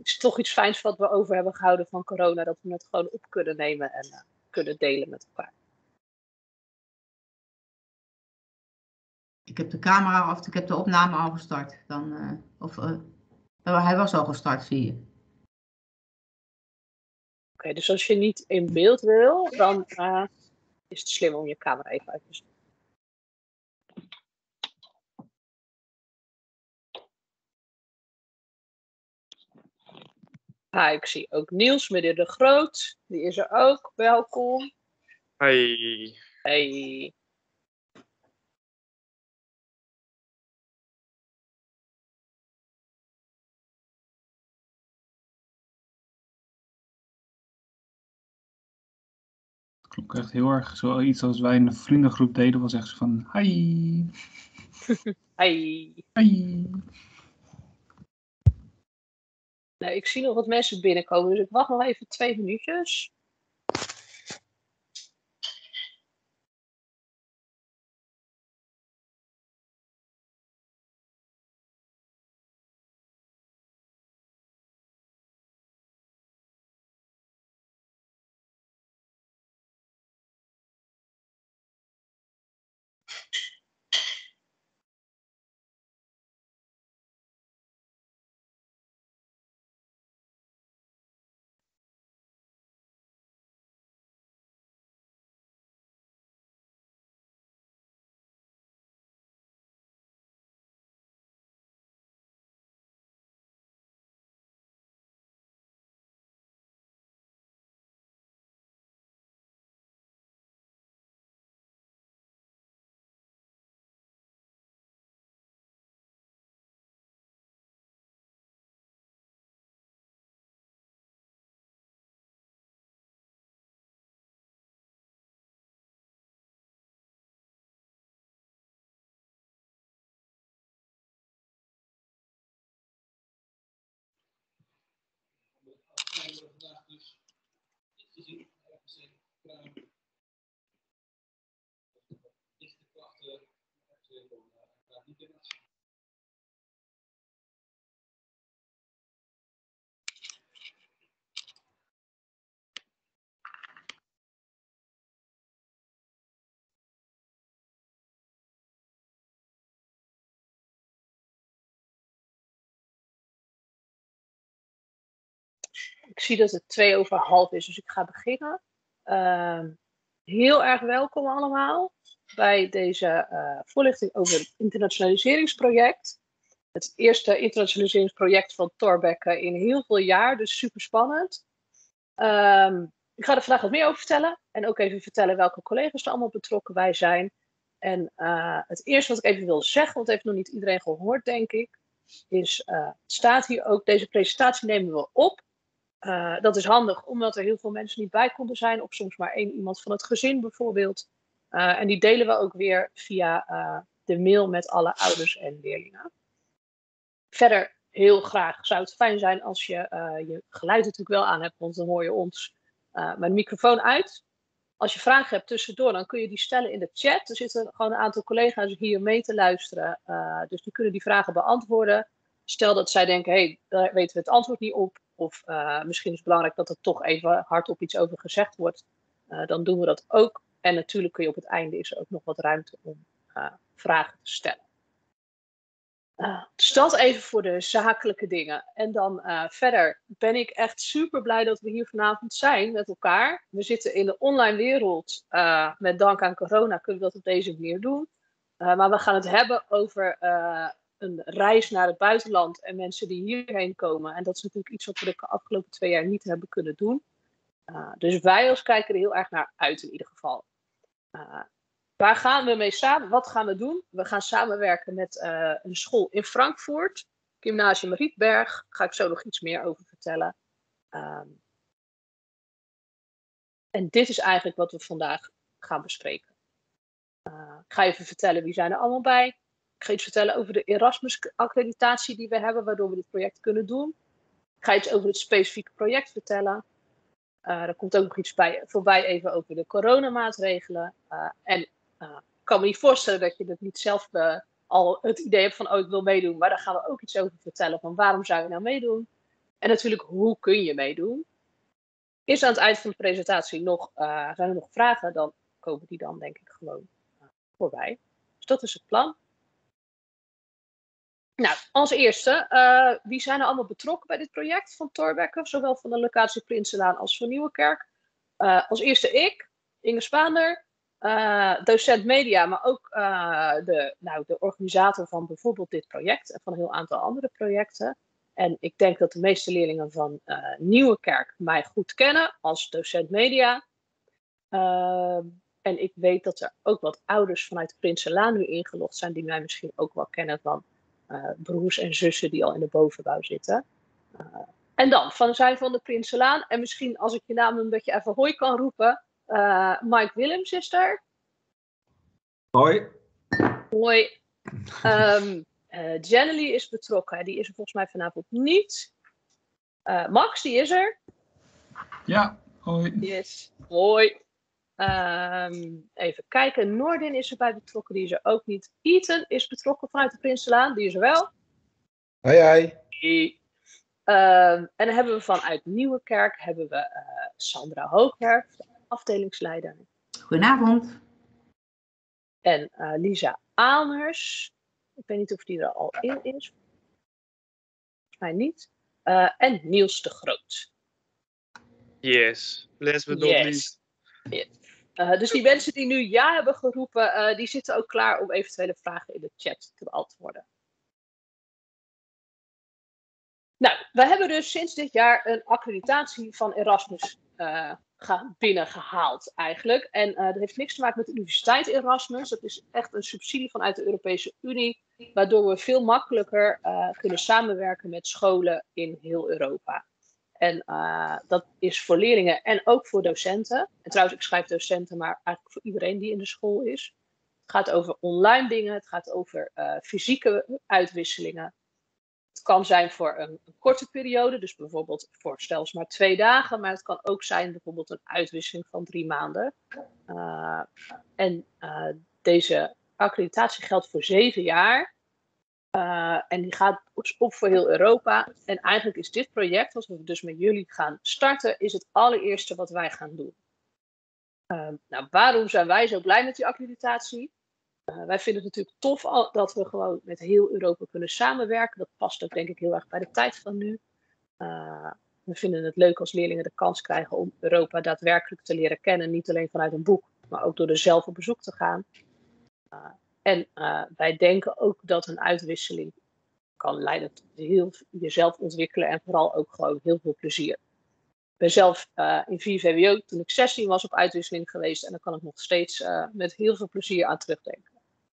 is toch iets fijns wat we over hebben gehouden van corona. Dat we het gewoon op kunnen nemen en kunnen delen met elkaar. Ik heb de camera of ik heb de opname al gestart. Hij was al gestart, zie je. Oké, dus als je niet in beeld wil, dan is het slim om je camera even uit te zetten. Ik zie ook Niels, meneer De Groot. Die is er ook. Welkom. Hey. Hey. Klonk echt heel erg zoiets als wij in een vriendengroep deden. Was echt zo van, hi. Hi. Hi. Nou, ik zie nog wat mensen binnenkomen, dus ik wacht nog even 2 minuutjes. Ik zie dat het 1:02 is, dus ik ga beginnen. Heel erg welkom allemaal bij deze voorlichting over het internationaliseringsproject. Het eerste internationaliseringsproject van Thorbecke in heel veel jaar, dus super spannend. Ik ga er vandaag wat meer over vertellen en ook even vertellen welke collega's er allemaal betrokken bij zijn. En het eerste wat ik even wil zeggen, want heeft nog niet iedereen gehoord denk ik, is, het staat hier ook, deze presentatie nemen we op. Dat is handig omdat er heel veel mensen niet bij konden zijn, of soms maar 1 iemand van het gezin bijvoorbeeld. En die delen we ook weer via de mail met alle ouders en leerlingen. Verder heel graag zou het fijn zijn als je je geluid natuurlijk wel aan hebt, want dan hoor je ons. Maar de microfoon uit. Als je vragen hebt tussendoor, dan kun je die stellen in de chat. Er zitten gewoon een aantal collega's hier mee te luisteren. Dus die kunnen die vragen beantwoorden. Stel dat zij denken, hey, daar weten we het antwoord niet op. Of misschien is het belangrijk dat er toch even hardop iets over gezegd wordt. Dan doen we dat ook. En natuurlijk kun je op het einde is er ook nog wat ruimte om vragen te stellen. Dus dat even voor de zakelijke dingen. En dan verder ben ik echt super blij dat we hier vanavond zijn met elkaar. We zitten in de online wereld. Met dank aan corona kunnen we dat op deze manier doen. Maar we gaan het hebben over een reis naar het buitenland en mensen die hierheen komen. En dat is natuurlijk iets wat we de afgelopen 2 jaar niet hebben kunnen doen. Dus wij als kijker er heel erg naar uit in ieder geval. Waar gaan we mee samen? Wat gaan we doen? We gaan samenwerken met een school in Frankfurt. Gymnasium Rietberg. Daar ga ik zo nog iets meer over vertellen. En dit is eigenlijk wat we vandaag gaan bespreken. Ik ga even vertellen wie zijn er allemaal bij. Ik ga iets vertellen over de Erasmus-accreditatie die we hebben, waardoor we dit project kunnen doen. Ik ga iets over het specifieke project vertellen. Er komt ook nog iets voorbij even over de coronamaatregelen. Ik kan me niet voorstellen dat je dat niet zelf al het idee hebt van, oh, ik wil meedoen. Maar daar gaan we ook iets over vertellen van waarom zou je nou meedoen. En natuurlijk, hoe kun je meedoen? Is aan het eind van de presentatie zijn er nog vragen, dan komen die dan denk ik gewoon voorbij. Dus dat is het plan. Nou, als eerste, wie zijn er allemaal betrokken bij dit project van Thorbecke, zowel van de locatie Prinsenlaan als van Nieuwekerk? Als eerste ik, Inge Spaander, docent media, maar ook de organisator van bijvoorbeeld dit project en van een heel aantal andere projecten. En ik denk dat de meeste leerlingen van Nieuwekerk mij goed kennen als docent media. En ik weet dat er ook wat ouders vanuit de Prinsenlaan nu ingelogd zijn, die mij misschien ook wel kennen van broers en zussen die al in de bovenbouw zitten. En dan, zijn van de Prinsenlaan, en misschien als ik je naam noem dat je even hoi kan roepen. Mike Willems is er. Hoi. Hoi. Jennely is betrokken, die is er volgens mij vanavond niet. Max, die is er. Ja, hoi. Yes. Hoi. Even kijken, Noordin is erbij betrokken, die is er ook niet. Ethan is betrokken vanuit de Prinsenlaan, die is er wel. Hoi, hoi. En dan hebben we vanuit Nieuwekerk Sandra Hoogwerf, de afdelingsleider. Goedenavond. En Lisa Aalmers. Ik weet niet of die er al in is. Volgens mij niet. En Niels de Groot. Yes. Last but not least. Yes. Dus die mensen die nu ja hebben geroepen, die zitten ook klaar om eventuele vragen in de chat te beantwoorden. Nou, we hebben dus sinds dit jaar een accreditatie van Erasmus binnengehaald eigenlijk. En dat heeft niks te maken met de Universiteit Erasmus. Dat is echt een subsidie vanuit de Europese Unie, waardoor we veel makkelijker kunnen samenwerken met scholen in heel Europa. En dat is voor leerlingen en ook voor docenten. En trouwens, ik schrijf docenten, maar eigenlijk voor iedereen die in de school is. Het gaat over online dingen, het gaat over fysieke uitwisselingen. Het kan zijn voor een korte periode, dus bijvoorbeeld voor zelfs maar 2 dagen. Maar het kan ook zijn bijvoorbeeld een uitwisseling van 3 maanden. Deze accreditatie geldt voor 7 jaar. En die gaat op voor heel Europa. En eigenlijk is dit project, als we dus met jullie gaan starten, is het allereerste wat wij gaan doen. Nou, waarom zijn wij zo blij met die accreditatie? Wij vinden het natuurlijk tof dat we gewoon met heel Europa kunnen samenwerken. Dat past ook denk ik heel erg bij de tijd van nu. We vinden het leuk als leerlingen de kans krijgen om Europa daadwerkelijk te leren kennen. Niet alleen vanuit een boek, maar ook door er zelf op bezoek te gaan. En wij denken ook dat een uitwisseling kan leiden tot jezelf ontwikkelen en vooral ook gewoon heel veel plezier. Ik ben zelf in 4 VWO toen ik 16 was op uitwisseling geweest en daar kan ik nog steeds met heel veel plezier aan terugdenken.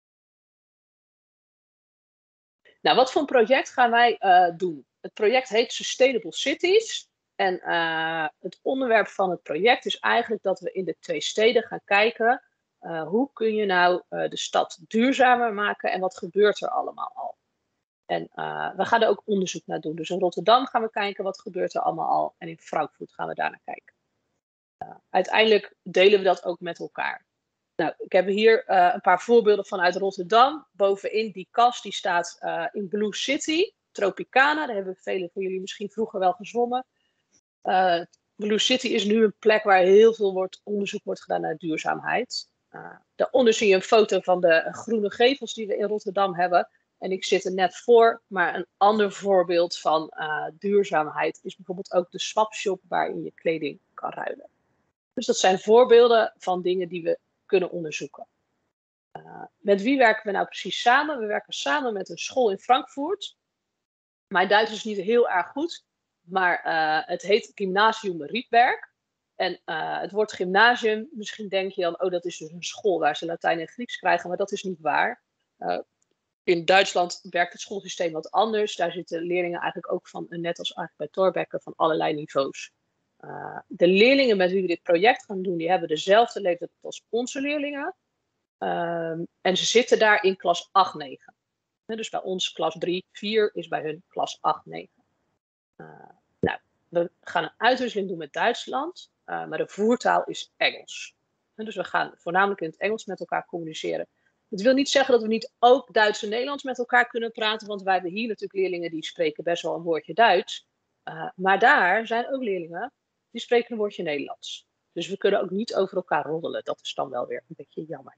Nou, wat voor een project gaan wij doen? Het project heet Sustainable Cities. En het onderwerp van het project is eigenlijk dat we in de 2 steden gaan kijken. Hoe kun je nou de stad duurzamer maken en wat gebeurt er allemaal al? En we gaan er ook onderzoek naar doen. Dus in Rotterdam gaan we kijken wat gebeurt er allemaal al. En in Frankfurt gaan we daar naar kijken. Uiteindelijk delen we dat ook met elkaar. Nou, ik heb hier een paar voorbeelden vanuit Rotterdam. Bovenin die kast die staat in Blue City, Tropicana. Daar hebben velen van jullie misschien vroeger wel gezwommen. Blue City is nu een plek waar heel veel onderzoek wordt gedaan naar duurzaamheid. Daaronder zie je een foto van de groene gevels die we in Rotterdam hebben. En ik zit er net voor, maar een ander voorbeeld van duurzaamheid is bijvoorbeeld ook de swapshop waarin je kleding kan ruilen. Dus dat zijn voorbeelden van dingen die we kunnen onderzoeken. Met wie werken we nou precies samen? We werken samen met een school in Frankfurt. Mijn Duits is niet heel erg goed, maar het heet Gymnasium Rietberg. En het woord gymnasium, misschien denk je dan, oh dat is dus een school waar ze Latijn en Grieks krijgen, maar dat is niet waar. In Duitsland werkt het schoolsysteem wat anders. Daar zitten leerlingen eigenlijk ook van, net als eigenlijk bij Thorbecke, van allerlei niveaus. De leerlingen met wie we dit project gaan doen, die hebben dezelfde leeftijd als onze leerlingen. En ze zitten daar in klas 8-9. Dus bij ons klas 3-4 is bij hun klas 8-9. Nou, we gaan een uitwisseling doen met Duitsland, maar de voertaal is Engels. Dus we gaan voornamelijk in het Engels met elkaar communiceren. Dat wil niet zeggen dat we niet ook Duits en Nederlands met elkaar kunnen praten, want wij hebben hier natuurlijk leerlingen die spreken best wel een woordje Duits. Maar daar zijn ook leerlingen die spreken een woordje Nederlands. Dus we kunnen ook niet over elkaar roddelen. Dat is dan wel weer een beetje jammer.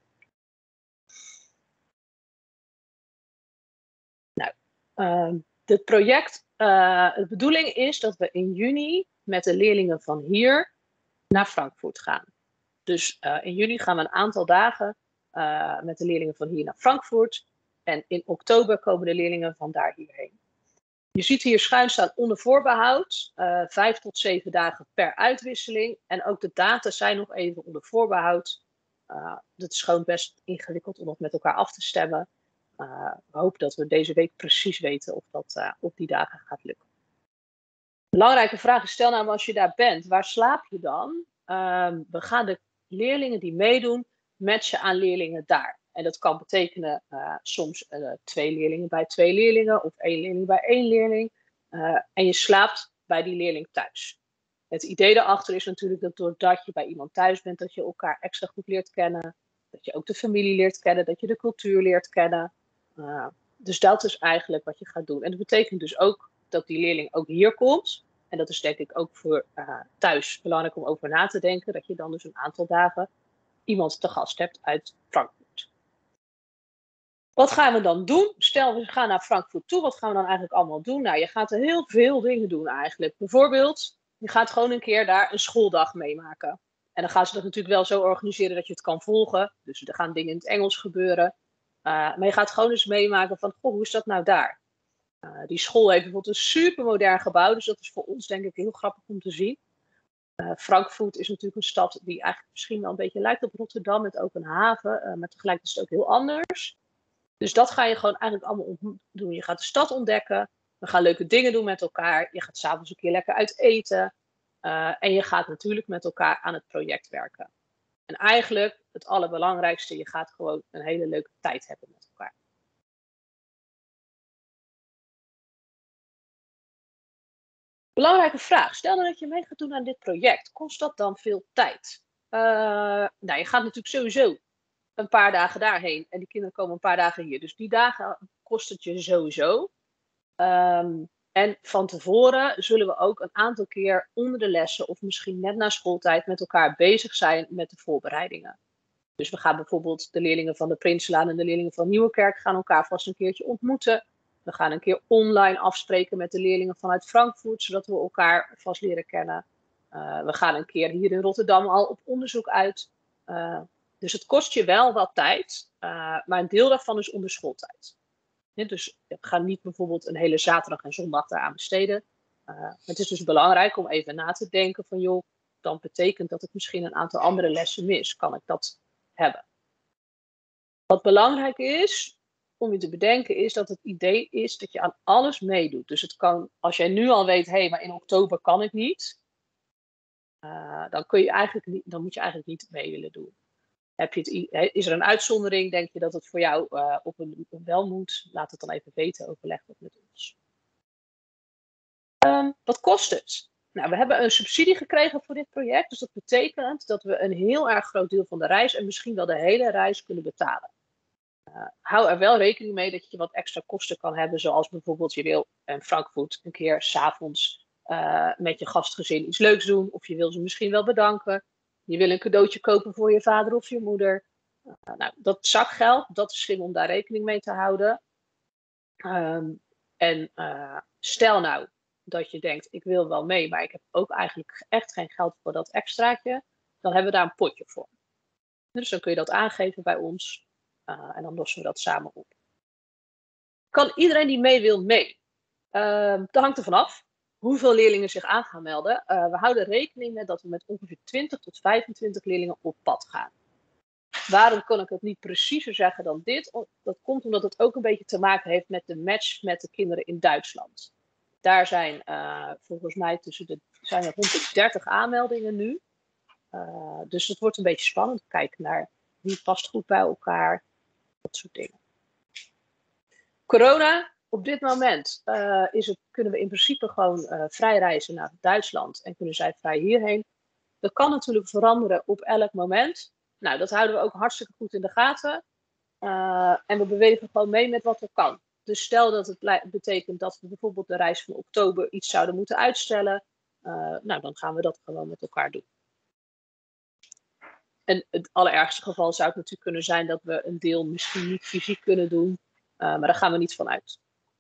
Nou, het project, de bedoeling is dat we in juni met de leerlingen van hier naar Frankfurt gaan. Dus in juni gaan we een aantal dagen met de leerlingen van hier naar Frankfurt. En in oktober komen de leerlingen van daar hierheen. Je ziet hier schuin staan onder voorbehoud. 5 tot 7 dagen per uitwisseling. En ook de data zijn nog even onder voorbehoud. Dat is gewoon best ingewikkeld om dat met elkaar af te stemmen. We hopen dat we deze week precies weten of dat op die dagen gaat lukken. Belangrijke vraag is, stel nou als je daar bent, waar slaap je dan? We gaan de leerlingen die meedoen matchen aan leerlingen daar. En dat kan betekenen soms 2 leerlingen bij 2 leerlingen of 1 leerling bij 1 leerling. En je slaapt bij die leerling thuis. Het idee daarachter is natuurlijk dat doordat je bij iemand thuis bent, dat je elkaar extra goed leert kennen. Dat je ook de familie leert kennen, dat je de cultuur leert kennen. Dus dat is eigenlijk wat je gaat doen. En dat betekent dus ook dat die leerling ook hier komt. En dat is denk ik ook voor thuis belangrijk om over na te denken. Dat je dan dus een aantal dagen iemand te gast hebt uit Frankfurt. Wat gaan we dan doen? Stel, we gaan naar Frankfurt toe. Wat gaan we dan eigenlijk allemaal doen? Nou, je gaat er heel veel dingen doen eigenlijk. Bijvoorbeeld, je gaat gewoon een keer daar een schooldag meemaken. En dan gaan ze dat natuurlijk wel zo organiseren dat je het kan volgen. Dus er gaan dingen in het Engels gebeuren. Maar je gaat gewoon eens meemaken van, goh, hoe is dat nou daar? Die school heeft bijvoorbeeld een supermodern gebouw. Dus dat is voor ons denk ik heel grappig om te zien. Frankfurt is natuurlijk een stad die eigenlijk misschien wel een beetje lijkt op Rotterdam. Met ook een haven. Maar tegelijk is het ook heel anders. Dus dat ga je gewoon eigenlijk allemaal doen. Je gaat de stad ontdekken. We gaan leuke dingen doen met elkaar. Je gaat 's avonds een keer lekker uit eten. En je gaat natuurlijk met elkaar aan het project werken. En eigenlijk het allerbelangrijkste, je gaat gewoon een hele leuke tijd hebben met elkaar. Belangrijke vraag. Stel nou dat je mee gaat doen aan dit project. Kost dat dan veel tijd? Nou, je gaat natuurlijk sowieso een paar dagen daarheen. En die kinderen komen een paar dagen hier. Dus die dagen kost het je sowieso. En van tevoren zullen we ook een aantal keer onder de lessen of misschien net na schooltijd met elkaar bezig zijn met de voorbereidingen. Dus we gaan bijvoorbeeld de leerlingen van de Prinsenlaan en de leerlingen van Nieuwerkerk gaan elkaar vast een keertje ontmoeten. We gaan een keer online afspreken met de leerlingen vanuit Frankfurt, zodat we elkaar vast leren kennen. We gaan een keer hier in Rotterdam al op onderzoek uit. Dus het kost je wel wat tijd, maar een deel daarvan is onder schooltijd. Dus we gaan niet bijvoorbeeld een hele zaterdag en zondag daaraan besteden. Het is dus belangrijk om even na te denken van joh, dan betekent dat ik misschien een aantal andere lessen mis. Kan ik dat hebben? Wat belangrijk is om je te bedenken is dat het idee is dat je aan alles meedoet. Dus het kan, als jij nu al weet, hé, maar in oktober kan ik niet. Dan moet je eigenlijk niet mee willen doen. Is er een uitzondering? Denk je dat het voor jou op een wel moet? Laat het dan even weten. Overleg dat met ons. Wat kost het? Nou, we hebben een subsidie gekregen voor dit project. Dus dat betekent dat we een heel erg groot deel van de reis en misschien wel de hele reis kunnen betalen. Hou er wel rekening mee dat je wat extra kosten kan hebben. Zoals bijvoorbeeld je wil in Frankfurt een keer 's avonds met je gastgezin iets leuks doen. Of je wil ze misschien wel bedanken. Je wil een cadeautje kopen voor je vader of je moeder. Nou, dat zakgeld, dat is slim om daar rekening mee te houden. Stel nou dat je denkt, ik wil wel mee, maar ik heb ook eigenlijk echt geen geld voor dat extraatje. Dan hebben we daar een potje voor. Dus dan kun je dat aangeven bij ons. En dan lossen we dat samen op. Kan iedereen die mee wil mee? Dat hangt er vanaf hoeveel leerlingen zich aan gaan melden. We houden rekening met dat we met ongeveer 20 tot 25 leerlingen op pad gaan. Waarom kan ik het niet preciezer zeggen dan dit? Dat komt omdat het ook een beetje te maken heeft met de match met de kinderen in Duitsland. Daar zijn volgens mij zijn er rond de 30 aanmeldingen nu. Dus het wordt een beetje spannend. Kijken naar wie past goed bij elkaar. Dat soort dingen. Corona. Op dit moment kunnen we in principe gewoon vrij reizen naar Duitsland en kunnen zij vrij hierheen. Dat kan natuurlijk veranderen op elk moment. Nou, dat houden we ook hartstikke goed in de gaten. En we bewegen gewoon mee met wat er kan. Dus stel dat het betekent dat we bijvoorbeeld de reis van oktober iets zouden moeten uitstellen. Nou, dan gaan we dat gewoon met elkaar doen. En het allerergste geval zou het natuurlijk kunnen zijn dat we een deel misschien niet fysiek kunnen doen. Maar daar gaan we niet van uit.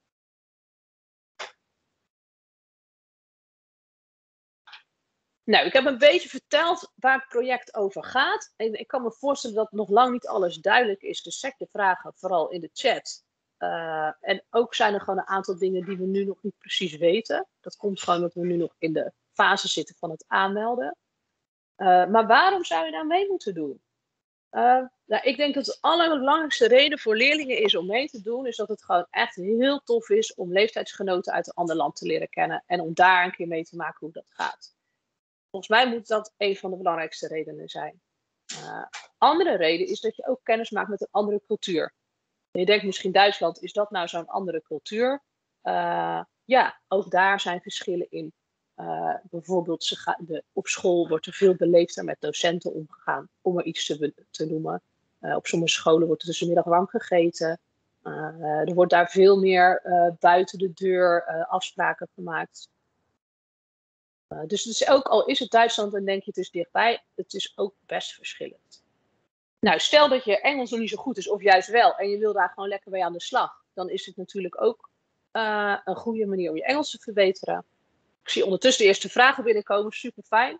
Nou, ik heb een beetje verteld waar het project over gaat. En ik kan me voorstellen dat nog lang niet alles duidelijk is. Dus check de vragen vooral in de chat. En ook zijn er gewoon een aantal dingen die we nu nog niet precies weten. Dat komt gewoon omdat we nu nog in de fase zitten van het aanmelden. Maar waarom zou je nou mee moeten doen? Nou, ik denk dat de allerbelangrijkste reden voor leerlingen is om mee te doen, is dat het gewoon echt heel tof is om leeftijdsgenoten uit een ander land te leren kennen en om daar een keer mee te maken hoe dat gaat. Volgens mij moet dat een van de belangrijkste redenen zijn. Andere reden is dat je ook kennis maakt met een andere cultuur. En je denkt misschien Duitsland, is dat nou zo'n andere cultuur? Ja, ook daar zijn verschillen in. Bijvoorbeeld op school wordt er veel beleefder met docenten omgegaan, om er iets te noemen. Op sommige scholen wordt er tussenmiddag warm gegeten. Er wordt daar veel meer buiten de deur afspraken gemaakt. Dus het is ook, al is het Duitsland en denk je het is dichtbij, het is ook best verschillend. Nou, stel dat je Engels nog niet zo goed is, of juist wel, en je wil daar gewoon lekker mee aan de slag. Dan is het natuurlijk ook een goede manier om je Engels te verbeteren. Ik zie ondertussen de eerste vragen binnenkomen, super fijn.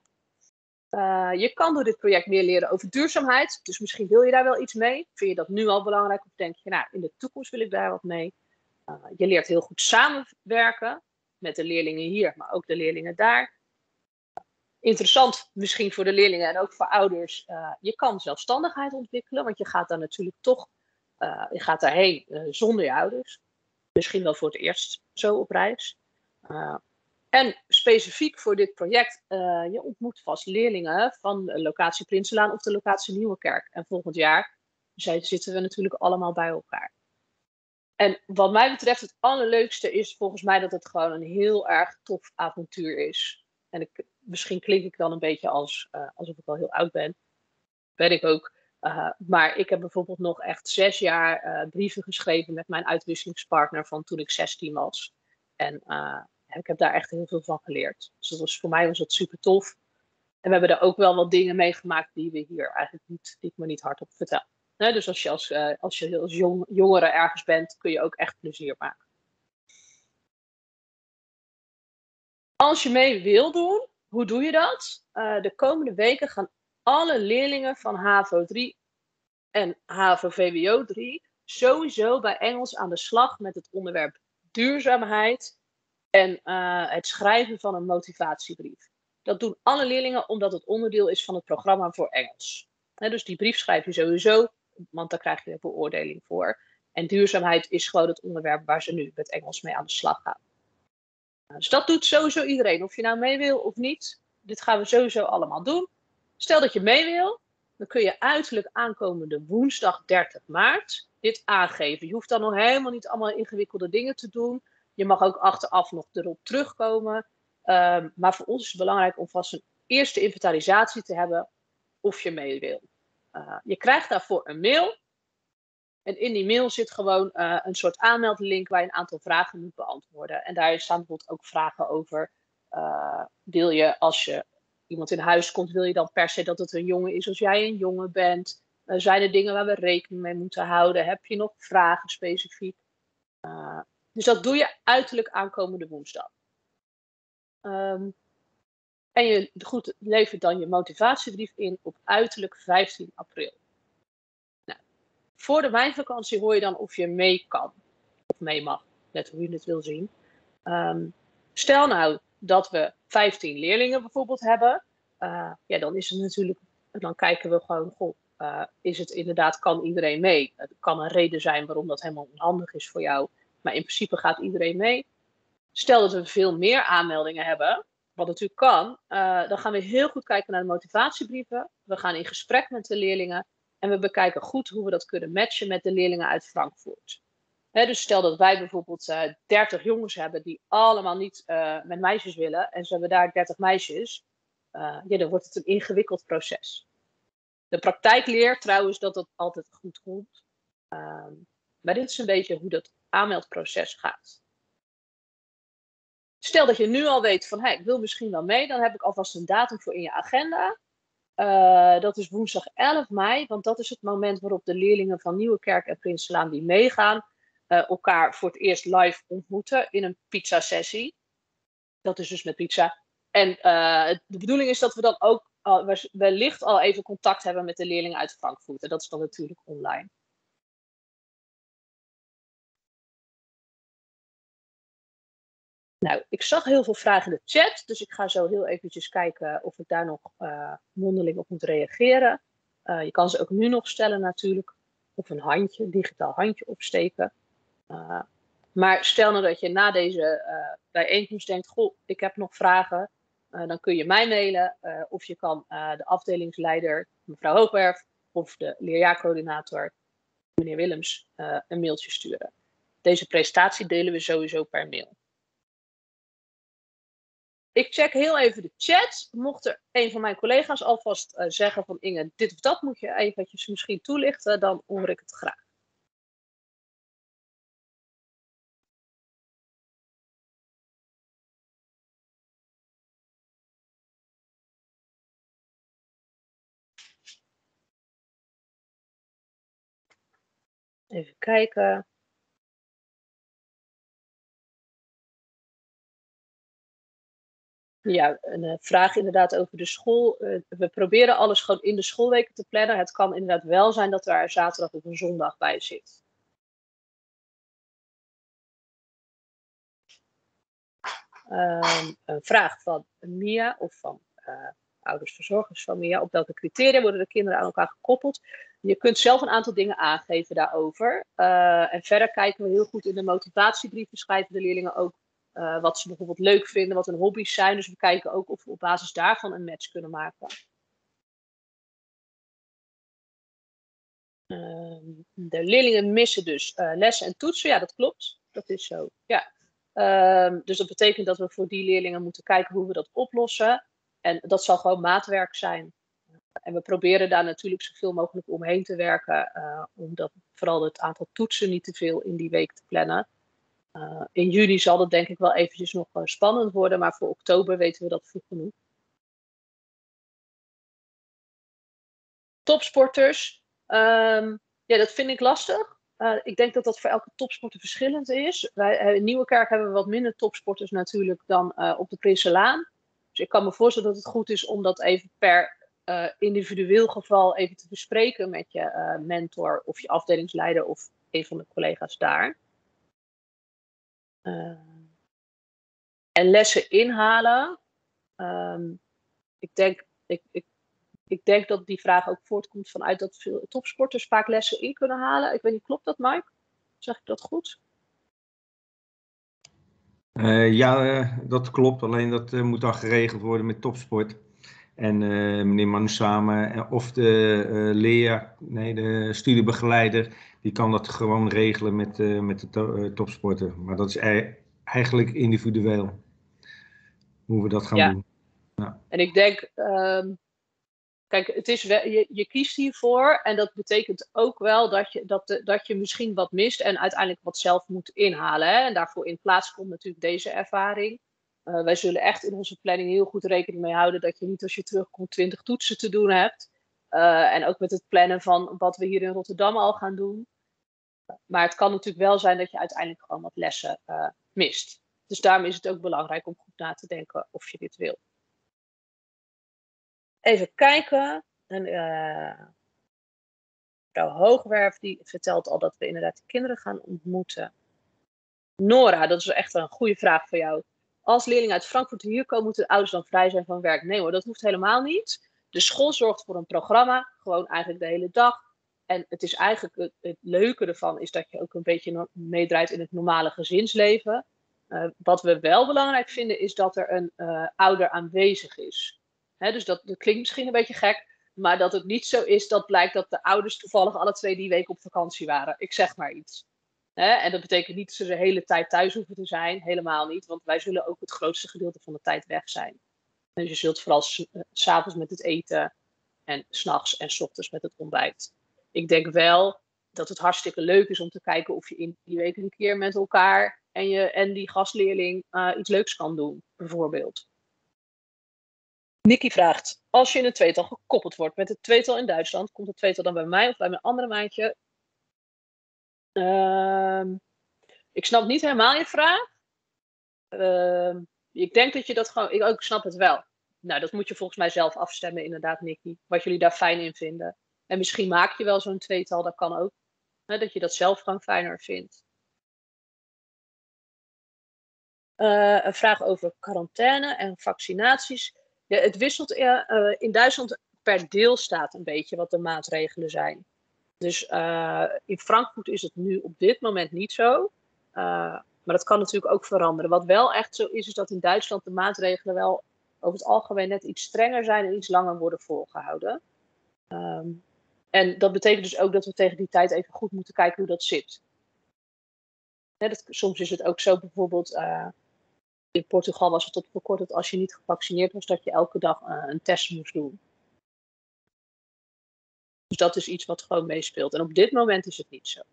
Je kan door dit project meer leren over duurzaamheid, dus misschien wil je daar wel iets mee. Vind je dat nu al belangrijk of denk je, nou, in de toekomst wil ik daar wat mee. Je leert heel goed samenwerken met de leerlingen hier, maar ook de leerlingen daar. Interessant misschien voor de leerlingen en ook voor ouders. Je kan zelfstandigheid ontwikkelen, want je gaat daar natuurlijk toch, je gaat daarheen zonder je ouders. Misschien wel voor het eerst zo op reis. En specifiek voor dit project, je ontmoet vast leerlingen van de locatie Prinsenlaan of de locatie Nieuwekerk. En volgend jaar zitten we natuurlijk allemaal bij elkaar. En wat mij betreft het allerleukste is volgens mij dat het gewoon een heel erg tof avontuur is. En misschien klink ik dan een beetje alsof ik al heel oud ben. Ben ik ook. Maar ik heb bijvoorbeeld nog echt 6 jaar brieven geschreven met mijn uitwisselingspartner van toen ik 16 was. En ik heb daar echt heel veel van geleerd. Dus voor mij was dat super tof. En we hebben er ook wel wat dingen meegemaakt die we hier eigenlijk niet, die ik me niet hardop vertel. Dus als je als jongere ergens bent, kun je ook echt plezier maken. Als je mee wil doen, hoe doe je dat? De komende weken gaan alle leerlingen van HAVO 3 en HAVO-VWO 3 sowieso bij Engels aan de slag met het onderwerp duurzaamheid en het schrijven van een motivatiebrief. Dat doen alle leerlingen omdat het onderdeel is van het programma voor Engels. Dus die brief schrijf je sowieso, want daar krijg je een beoordeling voor. En duurzaamheid is gewoon het onderwerp waar ze nu met Engels mee aan de slag gaan. Dus dat doet sowieso iedereen, of je nou mee wil of niet. Dit gaan we sowieso allemaal doen. Stel dat je mee wil, dan kun je uiterlijk aankomende woensdag 30 maart dit aangeven. Je hoeft dan nog helemaal niet allemaal ingewikkelde dingen te doen. Je mag ook achteraf nog erop terugkomen. Maar voor ons is het belangrijk om vast een eerste inventarisatie te hebben of je mee wil. Je krijgt daarvoor een mail. En in die mail zit gewoon een soort aanmeldlink waar je een aantal vragen moet beantwoorden. En daar staan bijvoorbeeld ook vragen over. Wil je, als je iemand in huis komt, wil je dan per se dat het een jongen is als jij een jongen bent? Zijn er dingen waar we rekening mee moeten houden? Heb je nog vragen specifiek? Dus dat doe je uiterlijk aankomende woensdag. En je levert dan je motivatiebrief in op uiterlijk 15 april. Nou, voor de meivakantie hoor je dan of je mee kan. Of mee mag, net hoe je het wil zien. Stel nou dat we 15 leerlingen bijvoorbeeld hebben. Ja, dan is het natuurlijk, dan kijken we gewoon, is het inderdaad, kan iedereen mee? Het kan een reden zijn waarom dat helemaal onhandig is voor jou. Maar in principe gaat iedereen mee. Stel dat we veel meer aanmeldingen hebben, wat natuurlijk kan, dan gaan we heel goed kijken naar de motivatiebrieven. We gaan in gesprek met de leerlingen en we bekijken goed hoe we dat kunnen matchen met de leerlingen uit Frankfurt. Dus stel dat wij bijvoorbeeld 30 jongens hebben die allemaal niet met meisjes willen en ze hebben daar 30 meisjes, ja, dan wordt het een ingewikkeld proces. De praktijk leert trouwens dat dat altijd goed komt. Maar dit is een beetje hoe dat aanmeldproces gaat. Stel dat je nu al weet van, ik wil misschien wel mee, dan heb ik alvast een datum voor in je agenda. Dat is woensdag 11 mei, want dat is het moment waarop de leerlingen van Nieuwekerk en Prinsenlaan die meegaan, elkaar voor het eerst live ontmoeten in een pizza-sessie. Dat is dus met pizza. En de bedoeling is dat we dan ook wellicht al even contact hebben met de leerlingen uit Frankfurt. En dat is dan natuurlijk online. Nou, ik zag heel veel vragen in de chat, dus ik ga zo heel eventjes kijken of ik daar nog mondeling op moet reageren. Je kan ze ook nu nog stellen natuurlijk, of een digitaal handje opsteken. Maar stel nou dat je na deze bijeenkomst denkt, goh, ik heb nog vragen, dan kun je mij mailen of je kan de afdelingsleider, mevrouw Hoogwerf, of de leerjaarcoördinator, meneer Willems, een mailtje sturen. Deze presentatie delen we sowieso per mail. Ik check heel even de chat. Mocht er een van mijn collega's alvast zeggen van Inge, dit of dat moet je eventjes misschien toelichten, dan hoor ik het graag. Even kijken. Ja, een vraag inderdaad over de school. We proberen alles gewoon in de schoolweken te plannen. Het kan inderdaad wel zijn dat er zaterdag of een zondag bij zit. Een vraag van Mia of van oudersverzorgers van Mia. Op welke criteria worden de kinderen aan elkaar gekoppeld? Je kunt zelf een aantal dingen aangeven daarover. En verder kijken we heel goed in de motivatiebrieven. Schrijven de leerlingen ook wat ze bijvoorbeeld leuk vinden, wat hun hobby's zijn. Dus we kijken ook of we op basis daarvan een match kunnen maken. De leerlingen missen dus lessen en toetsen. Ja, dat klopt. Dat is zo. Ja. Dus dat betekent dat we voor die leerlingen moeten kijken hoe we dat oplossen. En dat zal gewoon maatwerk zijn. En we proberen daar natuurlijk zoveel mogelijk omheen te werken. Omdat vooral het aantal toetsen niet te veel in die week te plannen. In juli zal het denk ik wel eventjes nog spannend worden. Maar voor oktober weten we dat vroeg genoeg. Topsporters. Ja, dat vind ik lastig. Ik denk dat dat voor elke topsporter verschillend is. Wij, in Nieuwekerk hebben we wat minder topsporters natuurlijk dan op de Prinsenlaan. Dus ik kan me voorstellen dat het goed is om dat even per individueel geval even te bespreken met je mentor of je afdelingsleider of een van de collega's daar. En lessen inhalen. Ik denk dat die vraag ook voortkomt vanuit dat veel topsporters vaak lessen in kunnen halen. Ik weet niet, klopt dat, Mike? Zeg ik dat goed? Ja, dat klopt. Alleen dat moet dan geregeld worden met topsport. En meneer Manusame of de studiebegeleider, die kan dat gewoon regelen met de topsporter. Maar dat is eigenlijk individueel hoe we dat gaan doen. Ja. En ik denk, kijk, het is je kiest hiervoor en dat betekent ook wel dat je misschien wat mist en uiteindelijk wat zelf moet inhalen. Hè? En daarvoor in plaats komt natuurlijk deze ervaring. Wij zullen echt in onze planning heel goed rekening mee houden dat je niet als je terugkomt 20 toetsen te doen hebt. En ook met het plannen van wat we hier in Rotterdam al gaan doen. Maar het kan natuurlijk wel zijn dat je uiteindelijk gewoon wat lessen mist. Dus daarom is het ook belangrijk om goed na te denken of je dit wil. Even kijken. Mevrouw Hoogwerf die vertelt al dat we inderdaad de kinderen gaan ontmoeten. Nora, dat is echt een goede vraag voor jou. Als leerlingen uit Frankfurt hier komen, moeten de ouders dan vrij zijn van werk? Nee hoor, dat hoeft helemaal niet. De school zorgt voor een programma, gewoon eigenlijk de hele dag. En het is eigenlijk het leuke ervan is dat je ook een beetje meedraait in het normale gezinsleven. Wat we wel belangrijk vinden is dat er een ouder aanwezig is. Dus dat klinkt misschien een beetje gek, maar dat het niet zo is dat blijkt dat de ouders toevallig alle 2 die week op vakantie waren. Ik zeg maar iets. En dat betekent niet dat ze de hele tijd thuis hoeven te zijn. Helemaal niet, want wij zullen ook het grootste gedeelte van de tijd weg zijn. Dus je zult vooral 's avonds met het eten en 's nachts en 's ochtends met het ontbijt. Ik denk wel dat het hartstikke leuk is om te kijken of je in die week een keer met elkaar en die gastleerling iets leuks kan doen, bijvoorbeeld. Nicky vraagt, als je in een tweetal gekoppeld wordt met het tweetal in Duitsland, komt het tweetal dan bij mij of bij mijn andere maatje? Ik snap niet helemaal je vraag. Ik denk dat je dat gewoon... Ik snap het wel. Nou, dat moet je volgens mij zelf afstemmen inderdaad, Nicky. Wat jullie daar fijn in vinden. En misschien maak je wel zo'n tweetal, dat kan ook. Hè, dat je dat zelf gewoon fijner vindt. Een vraag over quarantaine en vaccinaties. Ja, het wisselt in Duitsland per deelstaat een beetje wat de maatregelen zijn. Dus in Frankfurt is het nu op dit moment niet zo. Maar dat kan natuurlijk ook veranderen. Wat wel echt zo is dat in Duitsland de maatregelen wel over het algemeen net iets strenger zijn en iets langer worden volgehouden. En dat betekent dus ook dat we tegen die tijd even goed moeten kijken hoe dat zit. Soms is het ook zo bijvoorbeeld... in Portugal was het tot voor kort dat als je niet gevaccineerd was, dat je elke dag een test moest doen. Dus dat is iets wat gewoon meespeelt. En op dit moment is het niet zo.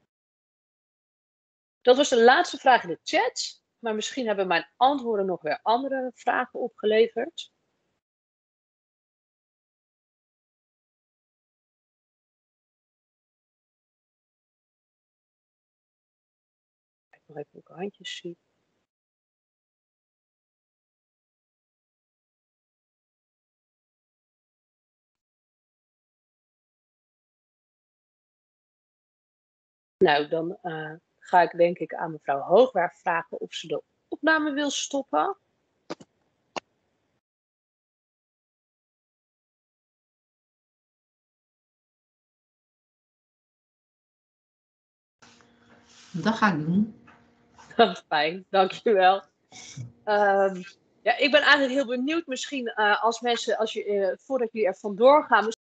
Dat was de laatste vraag in de chat. Maar misschien hebben mijn antwoorden nog weer andere vragen opgeleverd. Ik nog even welke handjes zie. Nou, dan ga ik denk ik aan mevrouw Hoogwaar vragen of ze de opname wil stoppen. Dat ga ik doen. Fijn, dankjewel. Ja, ik ben eigenlijk heel benieuwd misschien als mensen, voordat jullie er vandoor gaan...